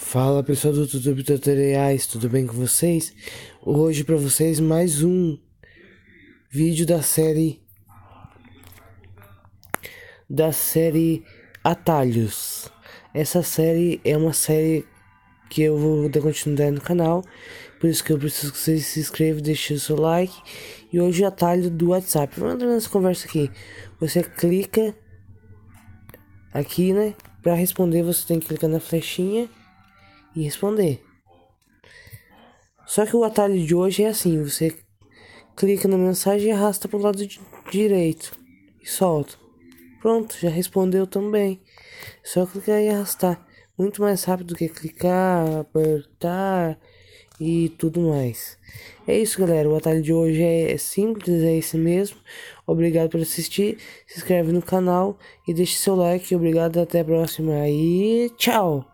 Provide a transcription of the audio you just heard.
Fala pessoal do YouTube Tutoriais, tudo bem com vocês? Hoje para vocês mais um vídeo da série Atalhos. Essa série é uma série que eu vou dar continuidade no canal, por isso que eu preciso que vocês se inscrevam, deixem o seu like. E hoje o atalho do WhatsApp. Vamos entrar nessa conversa aqui. Você clica aqui, né? Para responder você tem que clicar na flechinha e responder. Só que o atalho de hoje é assim, você clica na mensagem e arrasta para o lado direito e solta. Pronto, já respondeu também. Só clicar e arrastar. Muito mais rápido do que clicar, apertar e tudo mais. É isso, galera. O atalho de hoje é simples, é esse mesmo. Obrigado por assistir. Se inscreve no canal e deixe seu like. Obrigado, até a próxima e tchau!